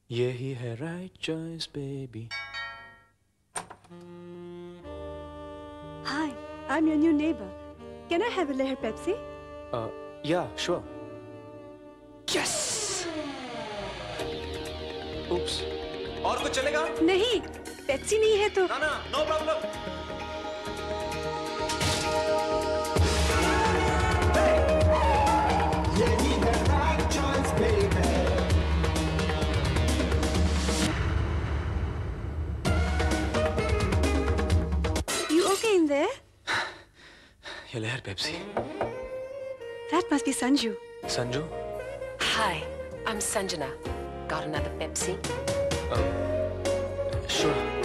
यही है right choice, baby. Hi, I'm your new neighbor. Can I have a layer Pepsi? Yeah, sure. Yes! Oops. और कुछ चलेगा? नहीं, पेप्सी नहीं है तो। ना, no problem. यही है right choice, baby. You okay in there? ये लहर Pepsi. That must be Sanju. Sanju? Hi, I'm Sanjana. Got another Pepsi? Sure.